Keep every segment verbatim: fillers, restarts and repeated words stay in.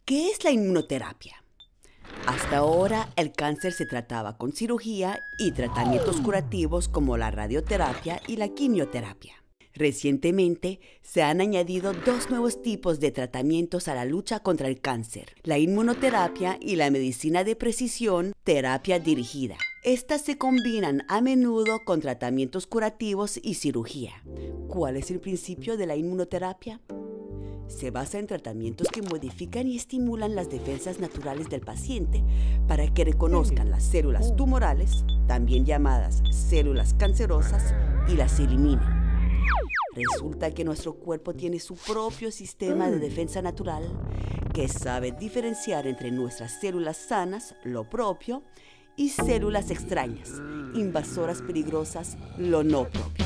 ¿Qué es la inmunoterapia? Hasta ahora, el cáncer se trataba con cirugía y tratamientos curativos como la radioterapia y la quimioterapia. Recientemente, se han añadido dos nuevos tipos de tratamientos a la lucha contra el cáncer: la inmunoterapia y la medicina de precisión, terapia dirigida. Estas se combinan a menudo con tratamientos curativos y cirugía. ¿Cuál es el principio de la inmunoterapia? Se basa en tratamientos que modifican y estimulan las defensas naturales del paciente para que reconozcan las células tumorales, también llamadas células cancerosas, y las eliminen. Resulta que nuestro cuerpo tiene su propio sistema de defensa natural que sabe diferenciar entre nuestras células sanas, lo propio, y células extrañas, invasoras peligrosas, lo no propio.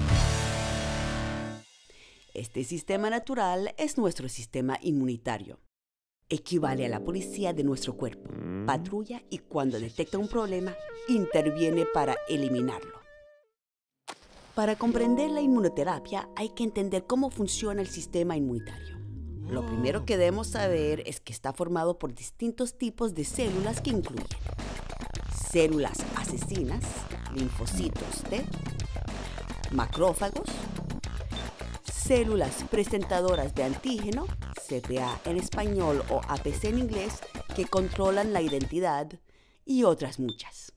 Este sistema natural es nuestro sistema inmunitario. Equivale a la policía de nuestro cuerpo. Patrulla y cuando detecta un problema, interviene para eliminarlo. Para comprender la inmunoterapia hay que entender cómo funciona el sistema inmunitario. Lo primero que debemos saber es que está formado por distintos tipos de células que incluyen células asesinas, linfocitos T, macrófagos, células presentadoras de antígeno, C P A en español o A P C en inglés, que controlan la identidad, y otras muchas.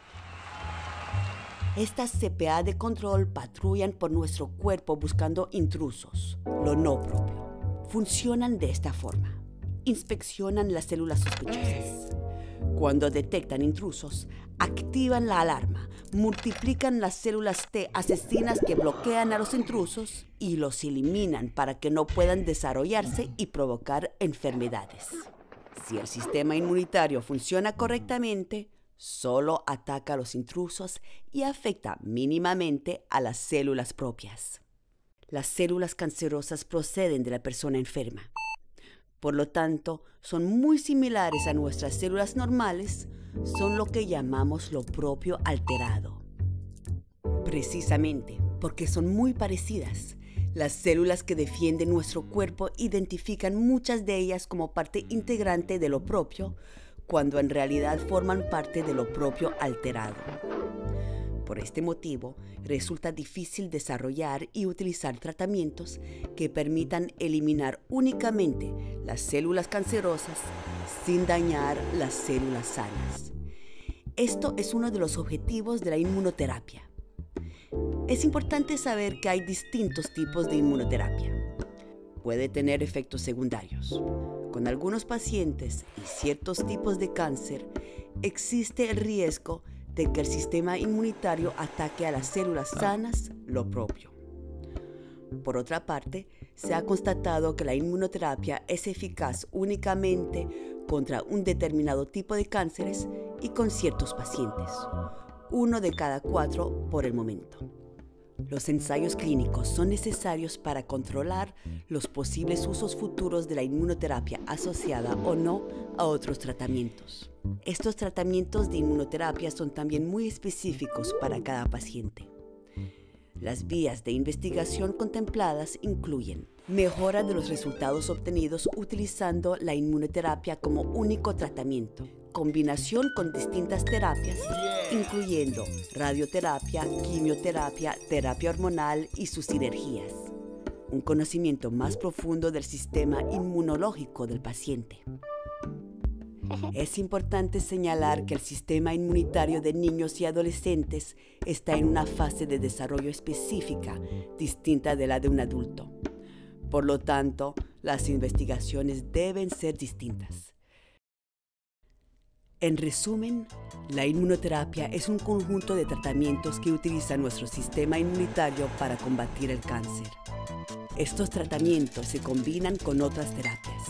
Estas C P A de control patrullan por nuestro cuerpo buscando intrusos, lo no propio. Funcionan de esta forma. Inspeccionan las células sospechosas. Cuando detectan intrusos, activan la alarma, multiplican las células T asesinas que bloquean a los intrusos y los eliminan para que no puedan desarrollarse y provocar enfermedades. Si el sistema inmunitario funciona correctamente, solo ataca a los intrusos y afecta mínimamente a las células propias. Las células cancerosas proceden de la persona enferma. Por lo tanto, son muy similares a nuestras células normales, son lo que llamamos lo propio alterado. Precisamente porque son muy parecidas, las células que defienden nuestro cuerpo identifican muchas de ellas como parte integrante de lo propio, cuando en realidad forman parte de lo propio alterado. Por este motivo, resulta difícil desarrollar y utilizar tratamientos que permitan eliminar únicamente las células cancerosas sin dañar las células sanas. Esto es uno de los objetivos de la inmunoterapia. Es importante saber que hay distintos tipos de inmunoterapia. Puede tener efectos secundarios. Con algunos pacientes y ciertos tipos de cáncer, existe el riesgo de que el sistema inmunitario ataque a las células sanas, lo propio. Por otra parte, se ha constatado que la inmunoterapia es eficaz únicamente contra un determinado tipo de cánceres y con ciertos pacientes, uno de cada cuatro por el momento. Los ensayos clínicos son necesarios para controlar los posibles usos futuros de la inmunoterapia asociada o no a otros tratamientos. Estos tratamientos de inmunoterapia son también muy específicos para cada paciente. Las vías de investigación contempladas incluyen mejora de los resultados obtenidos utilizando la inmunoterapia como único tratamiento, combinación con distintas terapias, incluyendo radioterapia, quimioterapia, terapia hormonal y sus sinergias, un conocimiento más profundo del sistema inmunológico del paciente. Es importante señalar que el sistema inmunitario de niños y adolescentes está en una fase de desarrollo específica, distinta de la de un adulto. Por lo tanto, las investigaciones deben ser distintas. En resumen, la inmunoterapia es un conjunto de tratamientos que utiliza nuestro sistema inmunitario para combatir el cáncer. Estos tratamientos se combinan con otras terapias.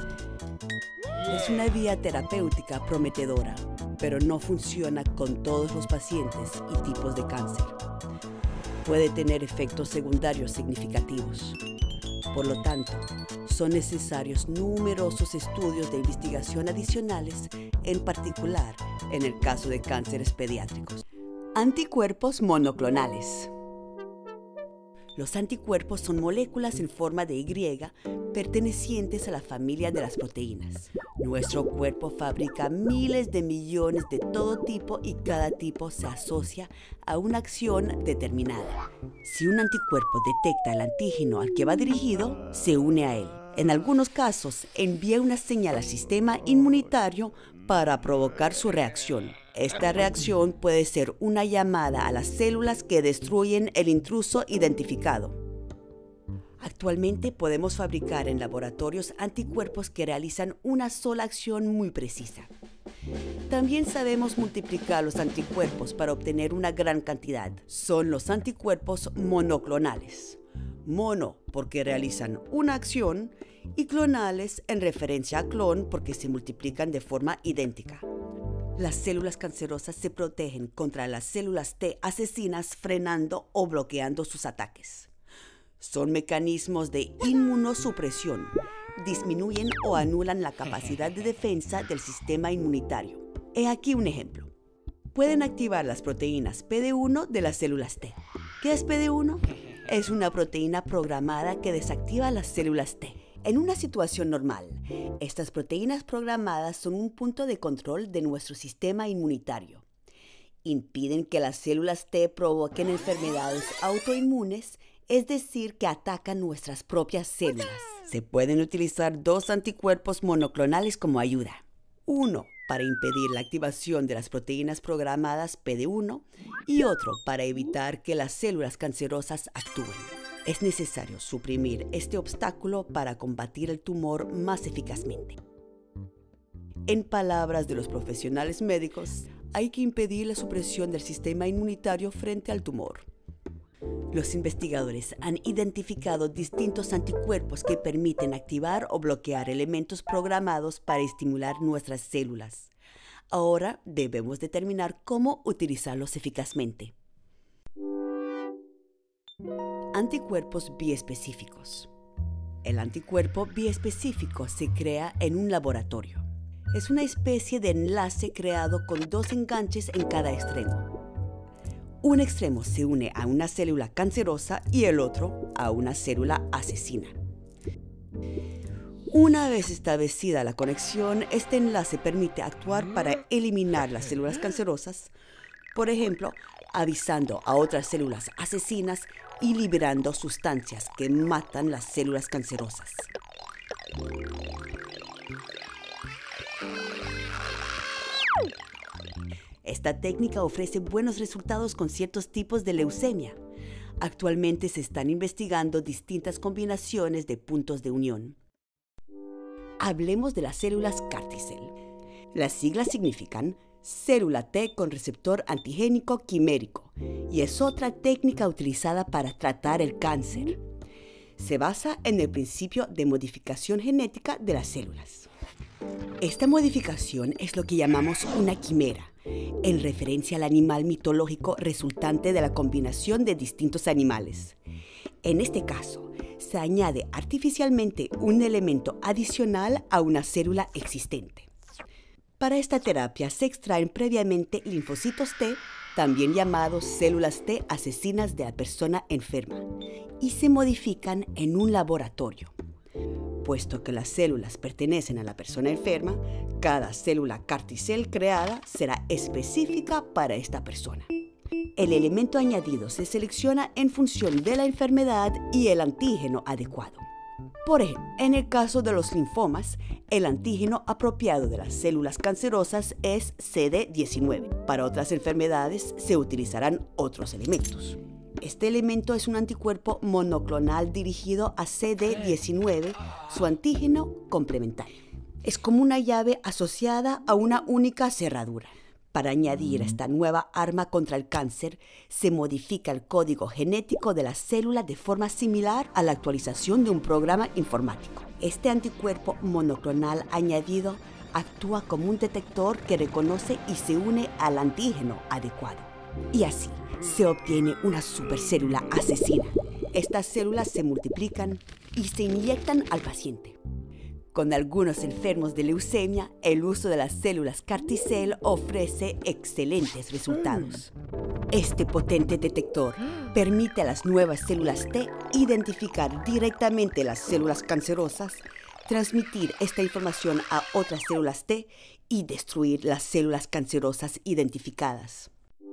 Es una vía terapéutica prometedora, pero no funciona con todos los pacientes y tipos de cáncer. Puede tener efectos secundarios significativos. Por lo tanto, son necesarios numerosos estudios de investigación adicionales, en particular en el caso de cánceres pediátricos. Anticuerpos monoclonales. Los anticuerpos son moléculas en forma de Y pertenecientes a la familia de las proteínas. Nuestro cuerpo fabrica miles de millones de todo tipo y cada tipo se asocia a una acción determinada. Si un anticuerpo detecta el antígeno al que va dirigido, se une a él. En algunos casos, envía una señal al sistema inmunitario para provocar su reacción. Esta reacción puede ser una llamada a las células que destruyen el intruso identificado. Actualmente podemos fabricar en laboratorios anticuerpos que realizan una sola acción muy precisa. También sabemos multiplicar los anticuerpos para obtener una gran cantidad. Son los anticuerpos monoclonales. Mono porque realizan una acción y clonales en referencia a clon porque se multiplican de forma idéntica. Las células cancerosas se protegen contra las células T asesinas frenando o bloqueando sus ataques. Son mecanismos de inmunosupresión. Disminuyen o anulan la capacidad de defensa del sistema inmunitario. He aquí un ejemplo. Pueden activar las proteínas P D uno de las células T. ¿Qué es P D uno? Es una proteína programada que desactiva las células T. En una situación normal, estas proteínas programadas son un punto de control de nuestro sistema inmunitario. Impiden que las células T provoquen enfermedades autoinmunes, es decir, que atacan nuestras propias células. Se pueden utilizar dos anticuerpos monoclonales como ayuda. Uno para impedir la activación de las proteínas programadas P D uno y otro para evitar que las células cancerosas actúen. Es necesario suprimir este obstáculo para combatir el tumor más eficazmente. En palabras de los profesionales médicos, hay que impedir la supresión del sistema inmunitario frente al tumor. Los investigadores han identificado distintos anticuerpos que permiten activar o bloquear elementos programados para estimular nuestras células. Ahora debemos determinar cómo utilizarlos eficazmente. Anticuerpos biespecíficos. El anticuerpo biespecífico se crea en un laboratorio. Es una especie de enlace creado con dos enganches en cada extremo. Un extremo se une a una célula cancerosa y el otro a una célula asesina. Una vez establecida la conexión, este enlace permite actuar para eliminar las células cancerosas, por ejemplo, avisando a otras células asesinas y liberando sustancias que matan las células cancerosas. Esta técnica ofrece buenos resultados con ciertos tipos de leucemia. Actualmente se están investigando distintas combinaciones de puntos de unión. Hablemos de las células CAR T-cell. Las siglas significan célula T con receptor antigénico quimérico y es otra técnica utilizada para tratar el cáncer. Se basa en el principio de modificación genética de las células. Esta modificación es lo que llamamos una quimera, en referencia al animal mitológico resultante de la combinación de distintos animales. En este caso, se añade artificialmente un elemento adicional a una célula existente. Para esta terapia se extraen previamente linfocitos T, también llamados células T asesinas de la persona enferma, y se modifican en un laboratorio. Puesto que las células pertenecen a la persona enferma, cada célula CAR T-cell creada será específica para esta persona. El elemento añadido se selecciona en función de la enfermedad y el antígeno adecuado. Por ejemplo, en el caso de los linfomas, el antígeno apropiado de las células cancerosas es C D diecinueve. Para otras enfermedades se utilizarán otros elementos. Este elemento es un anticuerpo monoclonal dirigido a C D diecinueve, su antígeno complementario. Es como una llave asociada a una única cerradura. Para añadir esta nueva arma contra el cáncer, se modifica el código genético de la célula de forma similar a la actualización de un programa informático. Este anticuerpo monoclonal añadido actúa como un detector que reconoce y se une al antígeno adecuado. Y así, se obtiene una supercélula asesina. Estas células se multiplican y se inyectan al paciente. Con algunos enfermos de leucemia, el uso de las células CAR T-cell ofrece excelentes resultados. Este potente detector permite a las nuevas células T identificar directamente las células cancerosas, transmitir esta información a otras células T y destruir las células cancerosas identificadas.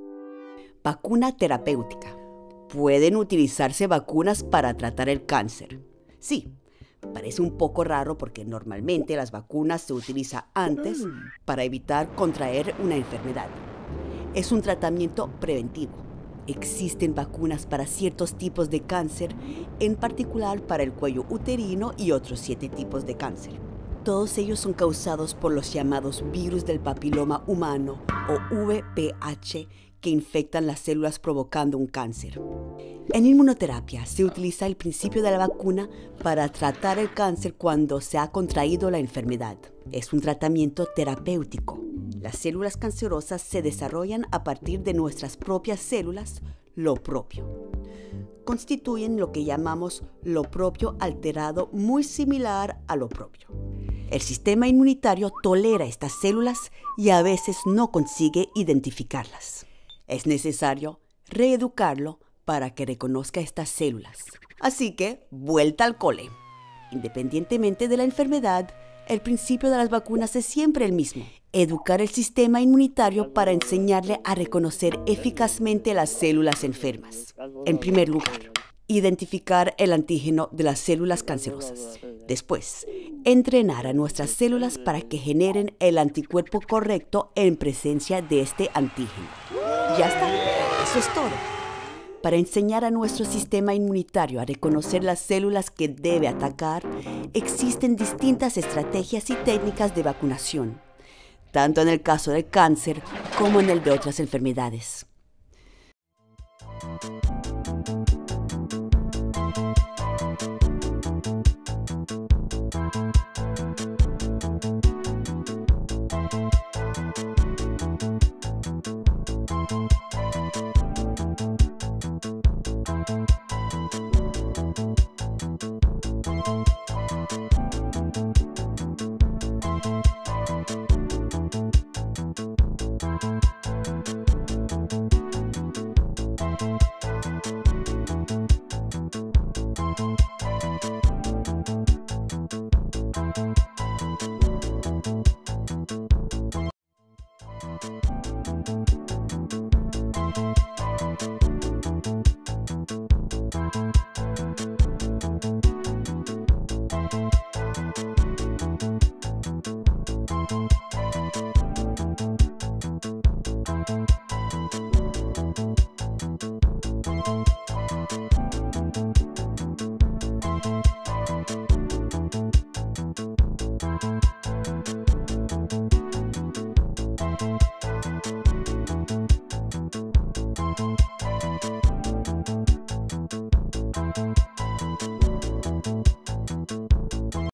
Vacuna terapéutica. ¿Pueden utilizarse vacunas para tratar el cáncer? Sí, parece un poco raro porque normalmente las vacunas se utilizan antes para evitar contraer una enfermedad. Es un tratamiento preventivo. Existen vacunas para ciertos tipos de cáncer, en particular para el cuello uterino y otros siete tipos de cáncer. Todos ellos son causados por los llamados virus del papiloma humano o V P H que infectan las células provocando un cáncer. En inmunoterapia se utiliza el principio de la vacuna para tratar el cáncer cuando se ha contraído la enfermedad. Es un tratamiento terapéutico. Las células cancerosas se desarrollan a partir de nuestras propias células, lo propio. Constituyen lo que llamamos lo propio alterado, muy similar a lo propio. El sistema inmunitario tolera estas células y a veces no consigue identificarlas. Es necesario reeducarlo para que reconozca estas células. Así que, vuelta al cole. Independientemente de la enfermedad, el principio de las vacunas es siempre el mismo. Educar el sistema inmunitario para enseñarle a reconocer eficazmente las células enfermas. En primer lugar, identificar el antígeno de las células cancerosas. Después, entrenar a nuestras células para que generen el anticuerpo correcto en presencia de este antígeno. Ya está, eso es todo. Para enseñar a nuestro sistema inmunitario a reconocer las células que debe atacar, existen distintas estrategias y técnicas de vacunación, tanto en el caso del cáncer como en el de otras enfermedades.